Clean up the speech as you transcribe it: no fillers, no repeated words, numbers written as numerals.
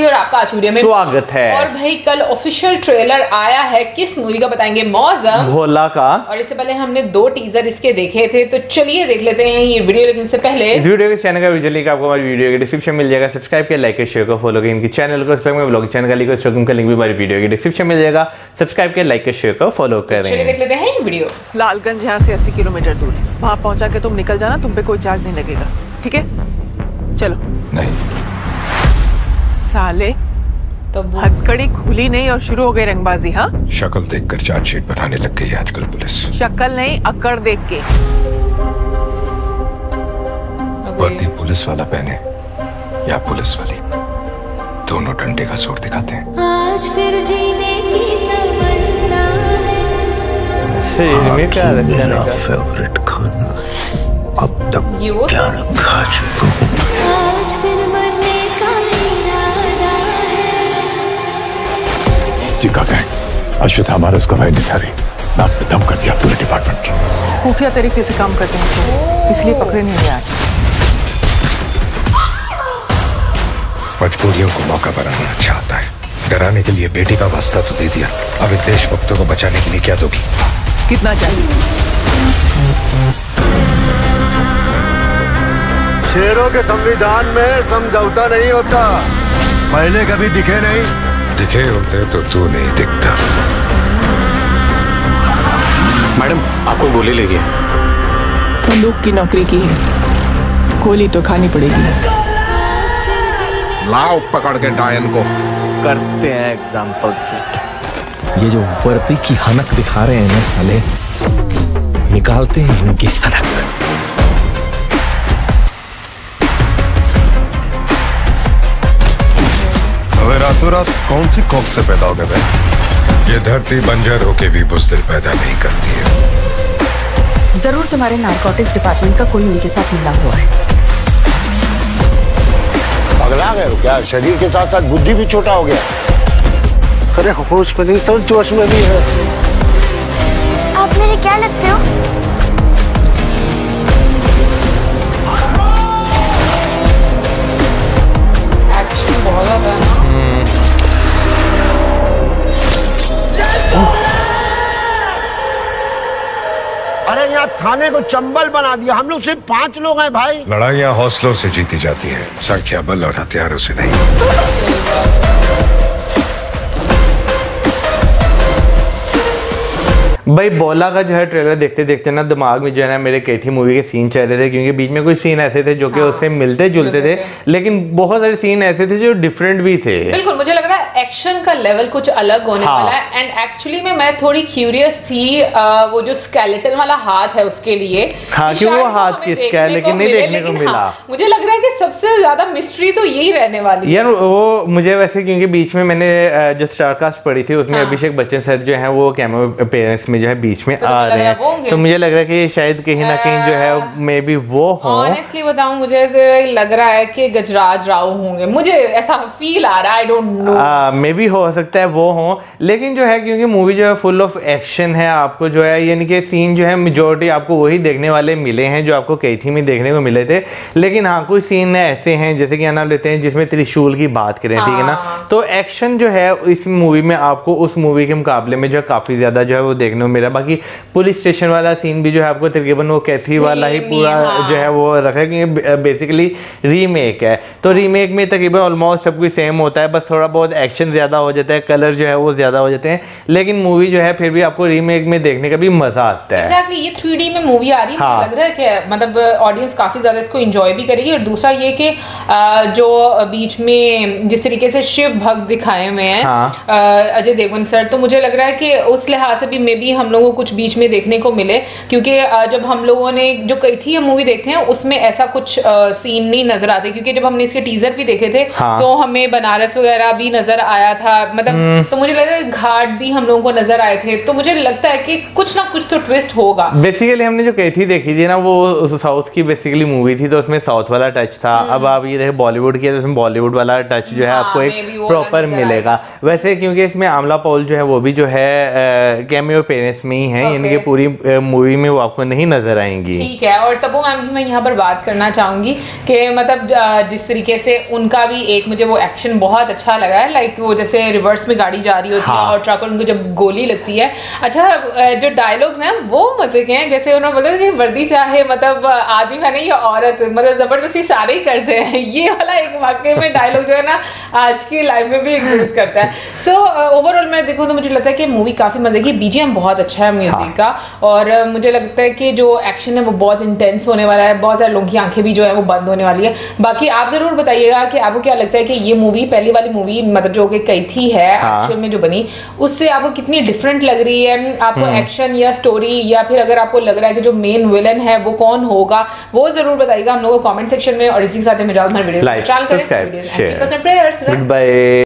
सिंपरी और आपका आज वीडियो में स्वागत है। और भाई कल ऑफिशियल ट्रेलर आया है, किस मूवी का बताएंगे? मौसम भोला का। और इससे पहले हमने 2 टीजर इसके देखे थे, तो चलिए देख लेते हैं ये वीडियो। लेकिन इससे पहले इस वीडियो के चैनल का वीडियो लिंक आपको हमारी वीडियो के डिस्क्रिप्शन मिल जाएगा। सब्सक्राइब किया, लाइक शेयर को फॉलो किया, इनकी चैनल को सब्सक्राइब ब्लॉग चैनल का लिंक भी हमारी वीडियो के डिस्क्रिप्शन मिल जाएगा। सब्सक्राइब किया, लाइक शेयर को फॉलो करें। चलिए देख लेते हैं ये वीडियो। लालगंज यहाँ से 80 किलोमीटर दूर, वहाँ पहुँचा के तुम निकल जाना, तुम पे कोई चार्ज नहीं लगेगा, ठीक है? चलो। नहीं साले, तो हथकड़ी खुली नहीं और शुरू हो गई रंगबाजी। हाँ, शक्ल देखकर चार्जशीट बनाने लग गई है आजकल पुलिस। शक्ल नहीं, अकड़ देख के। वर्दी पुलिस वाला पहने या पुलिस वाली, दोनों डंडे का जोर दिखाते हैं। आज फिर जीने की तमन्ना है। मेरा फेवरेट खाना अब तक ये वो क्या रखा चुका हूँ। आज फिर मरने का इरादा है। चिका गैंग अश्वत्थामा उसका भाई निसारी नाक पे दम कर दिया पूरे डिपार्टमेंट की। खुफिया तरीके से काम करते हैं सब, इसलिए पकड़े नहीं गए आज। मजबूरियों को मौका बनाना अच्छा आता है। डराने के लिए बेटी का वास्ता तो दे दिया, अब इन देशभक्तों को बचाने के लिए क्या दोगी? कितना चाहिए? शेरों के संविधान में समझौता नहीं होता। पहले कभी दिखे नहीं। दिखे होते तो तू नहीं दिखता। मैडम आपको गोली लगी है। बंदूक की नौकरी की है, गोली तो खानी पड़ेगी। लाओ पकड़ के डायन को। करते हैं एग्जाम्पल सेट। ये जो वर्दी की हनक दिखा रहे हैं ना साले, निकालते हैं इनकी सनक। अबे रातों रात कौन सी खौफ से पैदा हो गए? ये धरती बंजर होके भी बुज़दिल पैदा नहीं करती है। जरूर तुम्हारे नारकोटिक्स डिपार्टमेंट का कोई उनके साथ मिला हुआ है। पगला गए हो क्या? शरीर के साथ साथ बुद्धि भी छोटा हो गया। अरे होश में नहीं, सब जोश में भी है। आप मेरे क्या लगते हो? एक्शन बहुत ज्यादा है। अरे यहाँ थाने को चंबल बना दिया। हम लोग सिर्फ 5 लोग हैं भाई। लड़ाइयाँ हौसलों से जीती जाती हैं, संख्या बल और हथियारों से नहीं। भाई बोला का जो है ट्रेलर देखते देखते ना दिमाग में जो है ना मेरे कैथी मूवी के सीन चल रहे थे, क्योंकि बीच में कुछ सीन ऐसे थे जो कि उससे मिलते जुलते थे, लेकिन बहुत सारे सीन ऐसे थे जो डिफरेंट भी थे। बिल्कुल, मुझे लग रहा है एक्शन का लेवल कुछ अलग होने वाला है। एंड एक्चुअली में मैं थोड़ी क्यूरियस थी वो जो स्केलेटन वाला हाथ है उसके लिए। हाँ, कि वो हाथ किसका है, लेकिन नहीं देखने को मिला। मुझे लग रहा है कि सबसे ज्यादा मिस्ट्री तो यही रहने वाली है यार। वो मुझे वैसे, क्योंकि बीच में मैंने जो स्टारकास्ट पढ़ी थी उसमें अभिषेक बच्चन सर जो है वो कैमो अपीयरेंस में जो है बीच में आ रहे हैं, तो मुझे लग रहा है कि शायद कहीं ना कहीं जो है मे बी वो हो। ऑनेस्टली बताऊं, मुझे लग रहा है कि गजराज राव होंगे, मुझे ऐसा फील आ रहा है। I don't know, maybe हो सकता है वो हो, लेकिन जो है क्योंकि मूवी जो है फुल ऑफ एक्शन है, आपको जो है यानी कि सीन जो है मेजोरिटी आपको वही देखने वाले मिले हैं जो आपको कैथी में देखने को मिले थे। लेकिन हाँ, कुछ सीन ऐसे हैं जैसे कि नाम लेते हैं जिसमें त्रिशूल की बात करें, ठीक है ना, तो एक्शन जो है इस मूवी में आपको उस मूवी के मुकाबले में जो है काफी ज्यादा जो है वो देखने को मिला। बाकी पुलिस स्टेशन वाला सीन भी जो है आपको तकरीबन वो कैथी वाला ही पूरा जो है वो रखा है, क्योंकि बेसिकली रीमेक है, तो रीमेक में तकरीबन ऑलमोस्ट सब कुछ सेम होता है, बस थोड़ा बहुत एक्शन ज्यादा हो जाता है, कलर जो है वो ज्यादा हो जाते हैं, लेकिन मूवी जो है फिर भी आपको रीमेक में देखने का भी मजा आता है। एग्जैक्टली, ये 3D में मूवी आ रही है। मुझे लग रहा है कि मतलब ऑडियंस काफी ज्यादा इसको एंजॉय भी करेगी। और दूसरा ये कि जो बीच में जिस तरीके से शिव भक्त दिखाए हुए हैं अजय देवगन सर, तो मुझे लग रहा है कि उस लिहाज से भी मे बी हम लोगों को कुछ बीच में देखने को मिले, क्योंकि जब हम लोगों ने जो कैथी मूवी देखते हैं उसमें ऐसा कुछ सीन नहीं नजर आते, क्योंकि जब हमने इसके टीजर भी देखे थे तो हमें बनारस वगैरह भी नजर आया था, मतलब तो मुझे लगा घाट भी हम लोगों को नजर आए थे, तो मुझे लगता है कि कुछ ना कुछ तो ट्विस्ट होगा। बेसिकली हमने जो कैथी देखी थी ना वो साउथ की बेसिकली मूवी थी, तो उसमें साउथ वाला टच था। अब आप ये देखें बॉलीवुड की, तो उसमें बॉलीवुड वाला टच जो है आपको एक प्रॉपर मिलेगा। वैसे क्योंकि इसमें आमला पॉल जो है वो भी जो है कैमियो अगेंस्ट में ही है, यानी कि पूरी मूवी में वो आपको नहीं नजर आएंगी। ठीक है। और तब्बू मैम की मैं यहाँ पर बात करना चाहूंगी कि मतलब जिस तरीके से उनका भी एक मुझे वो एक्शन बहुत अच्छा लगा है, लाइक वो जैसे रिवर्स में गाड़ी जा रही होती है और ट्रक और उनको जब गोली लगती है। अच्छा, जो डायलॉग्स हैं वो मजे के हैं, जैसे उन्होंने बोला कि वर्दी चाहे मतलब आदमी पहने या औरत, मतलब जबरदस्ती सारे ही करते हैं। ये वाला एक वाकई में डायलॉग जो है ना आज की लाइफ में भी एग्जिस्ट करता है। सो ओवरऑल मैं देखूँ तो मुझे लगता है कि मूवी काफी मजे की, बीजीएम बहुत अच्छा है म्यूजिक का, और मुझे लगता है कि जो एक्शन है वो बहुत इंटेंस होने वाला है, बहुत सारे लोगों की आंखें भी जो है वो बंद होने वाली है। बाकी आप जरूर बताइएगा कि आपको क्या लगता है कि ये मूवी पहली वाली मूवी मतलब जो कि कैथी है एक्चुअल में जो बनी, उससे आपको कितनी डिफरेंट लग रही है? आपको एक्शन या स्टोरी, या फिर अगर आपको लग रहा है कि जो मेन विलन है वो कौन होगा, वो जरूर बताइएगा हम लोगों को कमेंट सेक्शन में। और इसी के साथ में video like, subscribe, share, good bye.